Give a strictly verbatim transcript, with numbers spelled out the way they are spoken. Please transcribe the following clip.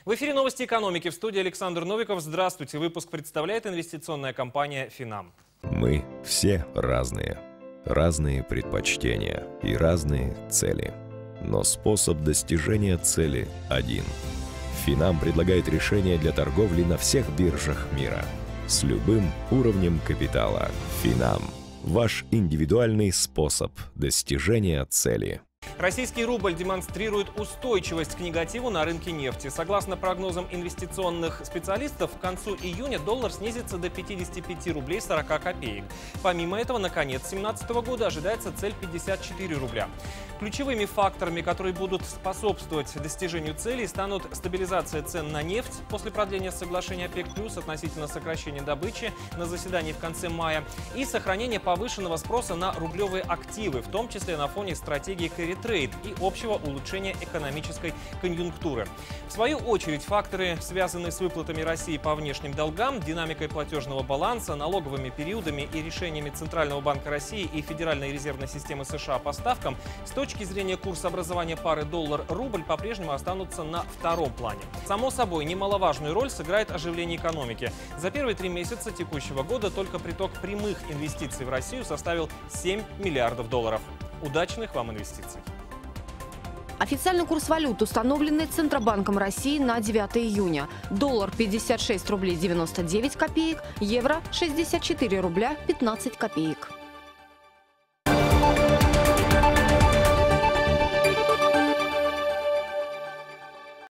В эфире новости экономики. В студии Александр Новиков. Здравствуйте. Выпуск представляет инвестиционная компания «Финам». Мы все разные. Разные предпочтения и разные цели. Но способ достижения цели один. «Финам» предлагает решения для торговли на всех биржах мира. С любым уровнем капитала. «Финам» – ваш индивидуальный способ достижения цели. Российский рубль демонстрирует устойчивость к негативу на рынке нефти. Согласно прогнозам инвестиционных специалистов, к концу июня доллар снизится до пятидесяти пяти рублей сорока копеек. Помимо этого, на конец две тысячи семнадцатого года ожидается цель пятьдесят четыре рубля. Ключевыми факторами, которые будут способствовать достижению целей, станут стабилизация цен на нефть после продления соглашения ОПЕК+, относительно сокращения добычи на заседании в конце мая, и сохранение повышенного спроса на рублевые активы, в том числе на фоне стратегии Carry Trade и общего улучшения экономической конъюнктуры. В свою очередь, факторы, связанные с выплатами России по внешним долгам, динамикой платежного баланса, налоговыми периодами и решениями Центрального банка России и Федеральной резервной системы США по ставкам, с точки зрения курса образования пары доллар-рубль по-прежнему останутся на втором плане. Само собой, немаловажную роль сыграет оживление экономики. За первые три месяца текущего года только приток прямых инвестиций в Россию составил семь миллиардов долларов. Удачных вам инвестиций! Официальный курс валют, установленный Центробанком России на девятое июня. Доллар пятьдесят шесть рублей девяносто девять копеек, евро шестьдесят четыре рубля пятнадцать копеек.